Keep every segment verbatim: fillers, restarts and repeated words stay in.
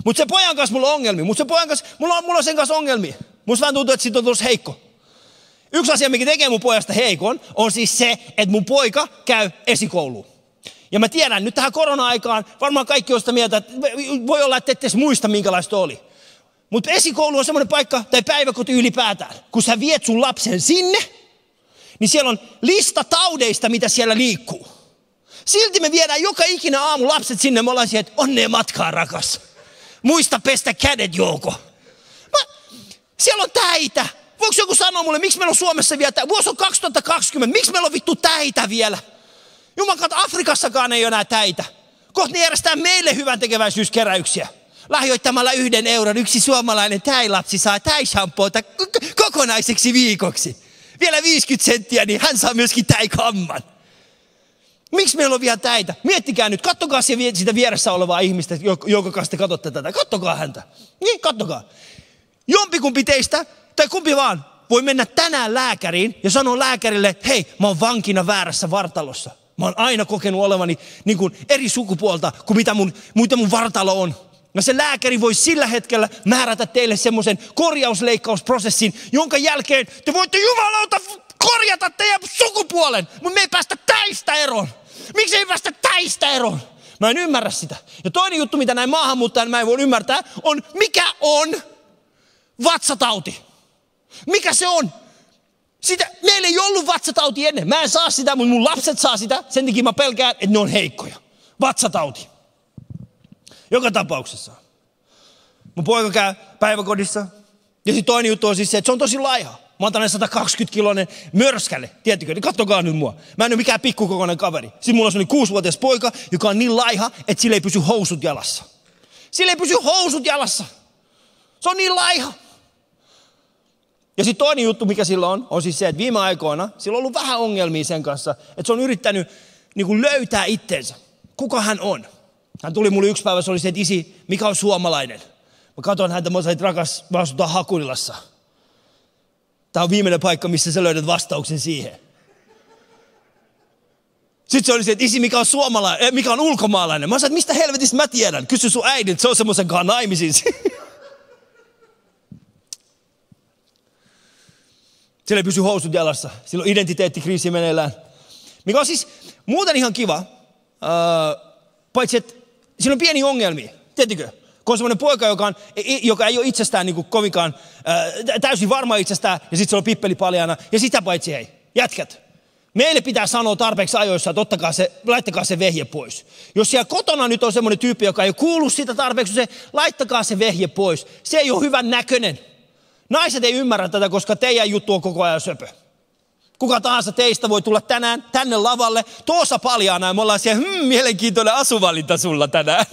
Mutta se pojan kanssa mulla on ongelmia. Mutta se pojan kanssa, mulla on, mulla on sen kanssa ongelmia. Musta vähän tuntuu, että siitä on tullut heikko. Yksi asia, mikä tekee mun pojasta heikon, on siis se, että mun poika käy esikouluun. Ja mä tiedän, nyt tähän korona-aikaan varmaan kaikki on sitä mieltä, että voi olla, että ette edes muista, minkälaista oli. Mutta esikoulu on semmoinen paikka, tai päiväkoti ylipäätään. Kun sä viet sun lapsen sinne, niin siellä on lista taudeista, mitä siellä liikkuu. Silti me viedään joka ikinen aamu lapset sinne, me ollaan siihen, että onnea matkaa, rakas. Muista pestä kädet, Jouko. Mä, siellä on täitä. Voiko joku sanoa mulle, miksi meillä on Suomessa vielä täitä? Vuosi on kaksituhattakaksikymmentä, miksi meillä on vittu täitä vielä? Jumalan, Afrikassakaan ei ole enää täitä. Kohta ne järjestää meille hyvän tekeväisyyskeräyksiä. Lahjoittamalla yhden euron yksi suomalainen täilapsi saa täishampoota kokonaiseksi viikoksi. Vielä viisikymmentä senttiä, niin hän saa myöskin täikamman. Miksi meillä on vielä täitä? Miettikää nyt, kattokaa sitä vieressä olevaa ihmistä, jonka kanssa te katsotte tätä. Kattokaa häntä. Niin, kattokaa. Jompikumpi teistä, tai kumpi vaan, voi mennä tänään lääkäriin ja sanoa lääkärille, että hei, mä oon vankina väärässä vartalossa. Mä oon aina kokenut olevani niin kuin eri sukupuolta kuin mitä mun, mitä mun vartalo on. Ja se lääkäri voi sillä hetkellä määrätä teille semmoisen korjausleikkausprosessin, jonka jälkeen te voitte jumalauta korjata teidän sukupuolen, mutta me ei päästä täistä eroon. Miksi ei päästä täistä eroon? Mä en ymmärrä sitä. Ja toinen juttu, mitä näin maahanmuuttajan mä en voi ymmärtää, on mikä on vatsatauti. Mikä se on? Sitä, meillä ei ollut vatsatauti ennen. Mä en saa sitä, mutta mun lapset saa sitä. Sen takia mä pelkään, että ne on heikkoja. Vatsatauti. Joka tapauksessa. Mun poika käy päiväkodissa. Ja sitten toinen juttu on siis se, että se on tosi laiha. Mä oon tällainen sata kaksikymmentä kiloinen mörskälle. Tiedättekö? Niin kattokaa nyt mua. Mä en ole mikään pikkukokoinen kaveri. Sitten mulla on sellainen kuusivuotias poika, joka on niin laiha, että sillä ei pysy housut jalassa. Sillä ei pysy housut jalassa. Se on niin laiha. Ja sitten toinen juttu, mikä sillä on, on siis se, että viime aikoina sillä on ollut vähän ongelmia sen kanssa, että se on yrittänyt niin kuin löytää itsensä. Kuka hän on? Hän tuli mulle yksi päivä, se oli se, että isi, mikä on suomalainen? Mä katson häntä, mä sanoin, että rakas, mä asutaan Hakulilassa. Tämä on viimeinen paikka, missä sä löydät vastauksen siihen. Sitten se oli se, että isi, mikä on suomalainen, mikä on ulkomaalainen? Mä sanoin, että mistä helvetistä mä tiedän? Kysy sun äidin, se on semmoisen kanssa naimisiin. Sillä ei pysy housut jalassa. Sillä on identiteettikriisi meneillään. Mikä on siis muuten ihan kiva. Öö, paitsi, että sillä on pieni ongelmia. Tiedätkö? Kun on semmoinen poika, joka, on, joka ei ole itsestään niin kuin kovinkaan öö, täysin varma itsestään. Ja sitten se on pippeli paljana. Ja sitä paitsi hei, jätkät. Meille pitää sanoa tarpeeksi ajoissa, että ottakaa se, laittakaa se vehje pois. Jos siellä kotona nyt on semmoinen tyyppi, joka ei kuulu sitä tarpeeksi, se, laittakaa se vehje pois. Se ei ole hyvän näköinen. Naiset ei ymmärrä tätä, koska teidän juttu on koko ajan söpö. Kuka tahansa teistä voi tulla tänään tänne lavalle. Tuossa paljaana ja me ollaan siellä, hmm, mielenkiintoinen asuvalinta sulla tänään.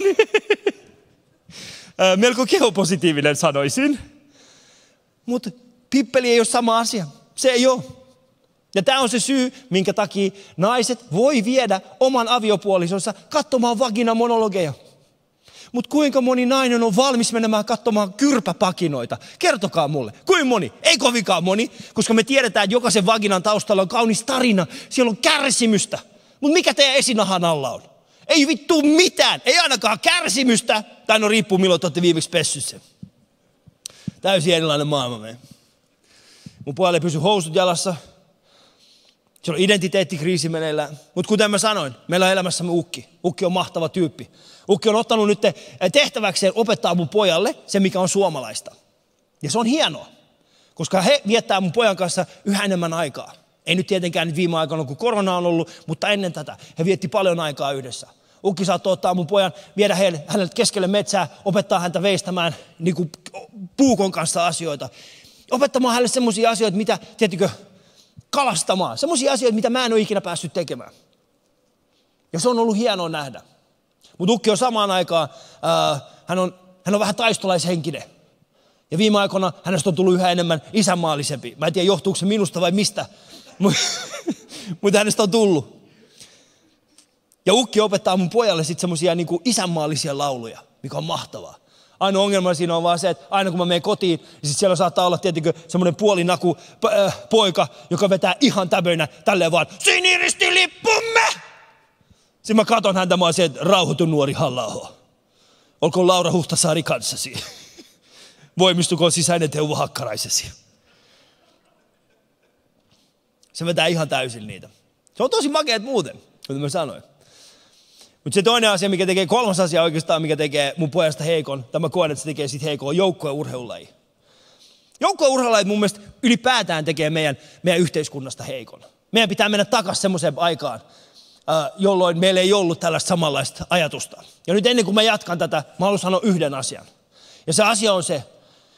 Melko kehopositiivinen sanoisin. Mutta pippeli ei ole sama asia. Se ei ole. Ja tämä on se syy, minkä takia naiset voi viedä oman aviopuolisonsa katsomaan vaginamonologeja. Mutta kuinka moni nainen on valmis menemään katsomaan kyrpäpakinoita? Kertokaa mulle. Kuinka moni? Ei kovinkaan moni, koska me tiedetään, että jokaisen vaginan taustalla on kaunis tarina. Siellä on kärsimystä. Mutta mikä teidän esinahan alla on? Ei vittu mitään. Ei ainakaan kärsimystä. Tai no riippuu milloin te olette viimeksi pessyt sen. Täysin erilainen maailma meidän. Mun puolelle ei pysy housut jalassa. Se on identiteettikriisi meneillään. Mutta kuten mä sanoin, meillä on elämässämme ukki. Ukki on mahtava tyyppi. Ukki on ottanut nyt tehtäväkseen opettaa mun pojalle se, mikä on suomalaista. Ja se on hienoa, koska he viettää mun pojan kanssa yhä enemmän aikaa. Ei nyt tietenkään nyt viime aikoina, kun korona on ollut, mutta ennen tätä he vietti paljon aikaa yhdessä. Ukki saattoi ottaa mun pojan, viedä hänelle keskelle metsää, opettaa häntä veistämään niin kuin puukon kanssa asioita. Opettamaan hänelle semmoisia asioita, mitä, tiettikö, kalastamaan. Semmoisia asioita, mitä mä en ole ikinä päässyt tekemään. Ja se on ollut hienoa nähdä. Mutta ukki on samaan aikaan, äh, hän, on, hän on vähän taistolaishenkinen. Ja viime aikoina hänestä on tullut yhä enemmän isänmaallisempi. Mä en tiedä, johtuuko se minusta vai mistä, mutta hänestä on tullut. Ja ukki opettaa mun pojalle sitten semmoisia niinku isänmaallisia lauluja, mikä on mahtavaa. Ainoa ongelma siinä on vaan se, että aina kun mä menen kotiin, niin sit siellä saattaa olla tietenkin semmoinen puolinaku äh, poika, joka vetää ihan täböinä tälleen vaan, siniristilippumme! Sitten mä katon häntä, mä oon se, että rauhoitu nuori Halla-aho. Olkoon Laura Huhtasaari kanssasi. Voimistukoon sisäinen Teuvo Hakkaraisesi. Se vetää ihan täysin niitä. Se on tosi makeat muuten, kuten mä sanoin. Mutta se toinen asia, mikä tekee, kolmas asia oikeastaan, mikä tekee mun pojasta heikon, tai mä koen, että se tekee siitä heikon, on joukko- ja urheilulaji. Joukko- ja urheilulajit mun mielestä ylipäätään tekee meidän, meidän yhteiskunnasta heikon. Meidän pitää mennä takaisin semmoiseen aikaan, jolloin meillä ei ollut tällaista samanlaista ajatusta. Ja nyt ennen kuin mä jatkan tätä, mä haluan sanoa yhden asian. Ja se asia on se,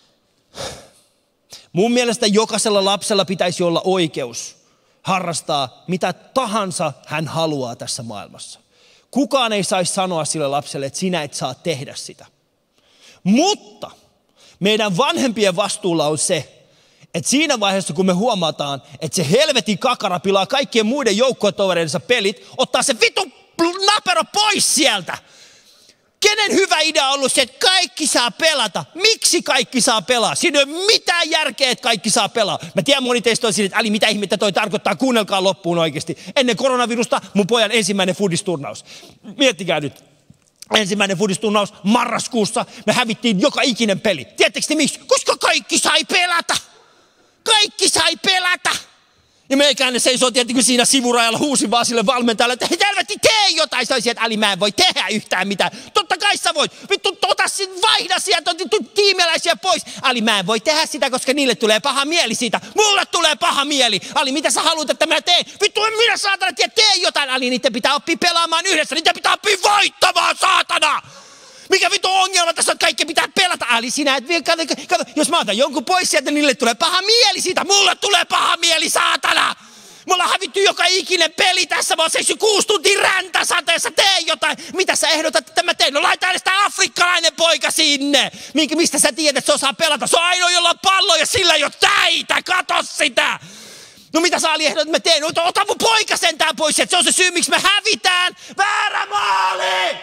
mun mielestä jokaisella lapsella pitäisi olla oikeus harrastaa mitä tahansa hän haluaa tässä maailmassa. Kukaan ei saisi sanoa sille lapselle, että sinä et saa tehdä sitä. Mutta meidän vanhempien vastuulla on se, että siinä vaiheessa, kun me huomataan, että se helvetin kakara pilaa kaikkien muiden joukkuetovereidensa pelit, ottaa se vitu napero pois sieltä. Kenen hyvä idea on ollut se, että kaikki saa pelata? Miksi kaikki saa pelaa? Siinä ei ole mitään järkeä, että kaikki saa pelaa. Mä tiedän, moni teistä on siinä, että äli, mitä ihmettä toi tarkoittaa, kuunnelkaa loppuun oikeasti. Ennen koronavirusta mun pojan ensimmäinen fudisturnaus. Miettikää nyt. Ensimmäinen fudisturnaus marraskuussa. Me hävittiin joka ikinen peli. Tiedättekö te miksi? Koska kaikki sai pelata. Kaikki sai pelata. Ja meikäinen seisoo tietenkin siinä sivurajalla, huusin vaan sille valmentajalle, että hei, helvetti, tee jotain. Sanoisin, että Ali, mä en voi tehdä yhtään mitään. Totta kai sä voit. Vittu, ota vaihda sieltä, tiimiläisiä pois. Ali, mä en voi tehdä sitä, koska niille tulee paha mieli siitä. Mulle tulee paha mieli. Ali, mitä sä haluat, että mä teen? Vittu, en minä saatana tiedä, tee jotain. Ali, niiden pitää oppia pelaamaan yhdessä. Niiden pitää oppia voittamaan, saatana. Mikä vittu ongelma tässä on, kaikki pitää pelata. Ali, sinä et vielä, kato, kato, jos mä otan jonkun pois sieltä, niin niille tulee paha mieli siitä. Mulle tulee paha mieli, saatana. Me ollaan hävitty joka ikinen peli tässä. Mä oon seissyt kuusi tuntia räntäsateessa, tee jotain. Mitä sä ehdotat, että mä teen? No laita edes tää afrikkalainen poika sinne. Minkä, mistä sä tiedät, että se osaa pelata? Se on ainoa, jolla on pallo ja sillä ei ole täitä. Kato sitä. No mitä sä Ali ehdotat, että mä teen? No, ota mun poika sentään pois. Se on se syy, miksi me hävitään. Väärä maali!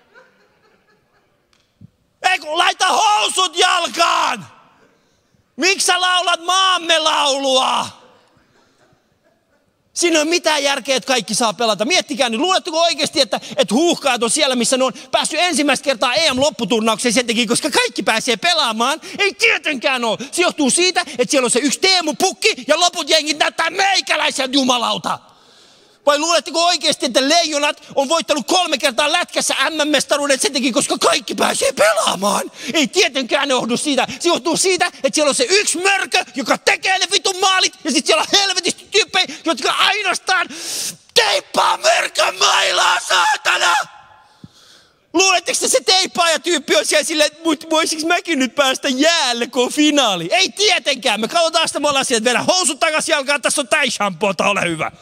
Ei kun laita housut jalkaan! Miksi sä laulat maamme laulua? Siinä ei ole mitään järkeä, että kaikki saa pelata. Miettikää nyt, luuletteko oikeasti, että, että huuhkajat on siellä, missä ne on päässyt ensimmäistä kertaa E M-lopputurnaukseen sen takia, koska kaikki pääsee pelaamaan? Ei tietenkään ole. Se johtuu siitä, että siellä on se yksi Teemu Pukki ja loput jengit näyttää meikäläiseltä, jumalauta. Vai luuletteko oikeasti, että Leijonat on voittanut kolme kertaa lätkässä M M-mestaruuden sen takia, koska kaikki pääsee pelaamaan? Ei tietenkään johdu siitä. Se johtuu siitä, että siellä on se yksi mörkö, joka tekee ne vitun maalit, ja sitten siellä on helvetisti tyyppejä, jotka ainoastaan teippaa mörkön mailaa, saatana! Luuletteko, että se teippaaja-tyyppi on siellä silleen, että voisinko mäkin nyt päästä jäälle, kun on finaali? Ei tietenkään. Me katsotaan sitä, me ollaan siellä, että vedä housut takaisin jalkaan, tässä on täishampoota, ole hyvä.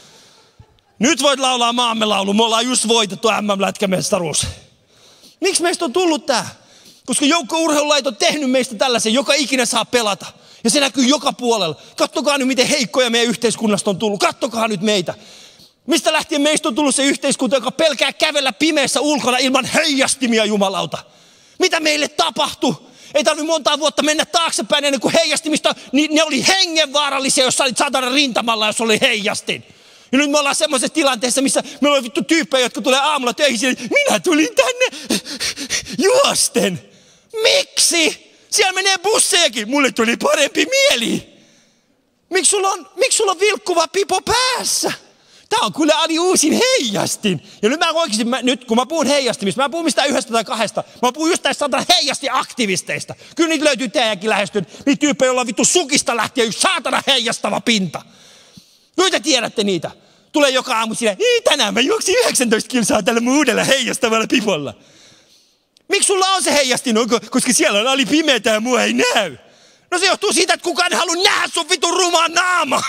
Nyt voit laulaa maamme laulu. Me ollaan just voitettu M M-lätkämestaruus. Miksi meistä on tullut tää? Koska joukko-urheilulajit on tehnyt meistä tällaisen, joka ikinä saa pelata. Ja se näkyy joka puolella. Kattokaa nyt, miten heikkoja meidän yhteiskunnasta on tullut. Kattokaa nyt meitä. Mistä lähtien meistä on tullut se yhteiskunta, joka pelkää kävellä pimeässä ulkona ilman heijastimia, jumalauta? Mitä meille tapahtui? Ei tarvitse montaa vuotta mennä taaksepäin ennen kuin heijastimista, niin ne oli hengenvaarallisia, jos sä olit saatana rintamalla, jos oli heijastin. Ja nyt me ollaan semmoisessa tilanteessa, missä meillä on vittu tyyppejä, jotka tulee aamulla töihin siihen, minä tulin tänne juosten. Miksi? Siellä menee bussejakin. Mulle tuli parempi mieli. Miksi sulla on, miksi sulla on vilkkuva pipo päässä? Tää on kyllä Ali uusin heijastin. Ja nyt mä oikeasti, mä, nyt kun mä puhun heijastimista, mä puhun mistään yhdestä tai kahdesta. Mä puhun just näistä saatana heijasti-aktivisteista. Kyllä niitä löytyy teidänkin lähestyn. Niitä tyyppejä, joilla on vittu sukista lähtien yksi saatana heijastava pinta. Noita te tiedätte niitä. Tulee joka aamu silleen, niin tänään mä juoksin yhdeksäntoista kilsaa tällä mun uudella heijastavalla pipolla. Miksi sulla on se heijastin? No, koska siellä on Ali pimeätä ja mua ei näy. No se johtuu siitä, että kukaan ei halua nähdä sun vitun rumaa naama.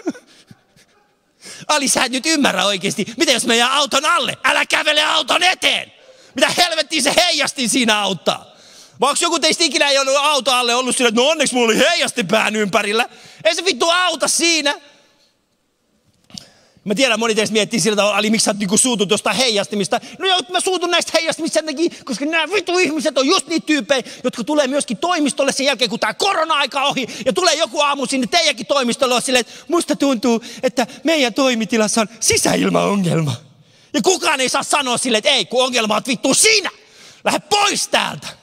Ali, sä et nyt ymmärrä oikeasti. Mitä jos me jää auton alle? Älä kävele auton eteen. Mitä helvettiin se heijastin siinä auttaa? Vai onko joku teistä ikinä ei ollut auto alle ollut sillä, että no onneksi mulla oli heijastin pään ympärillä. Ei se vittu auta siinä. Mä tiedän, moni teistä miettii sillä tavalla, Ali, miksi sä oot niinku suutut jostain heijastimista. No joo, mä suutun näistä heijastimista sen takia, koska nämä vitu ihmiset on just niitä tyyppejä, jotka tulee myöskin toimistolle sen jälkeen, kun tää korona-aika ohi. Ja tulee joku aamu sinne teidänkin toimistolle silleen, että musta tuntuu, että meidän toimitilassa on sisäilmaongelma. Ja kukaan ei saa sanoa silleen, että ei, kun ongelma on vittu sinä. Lähde pois täältä.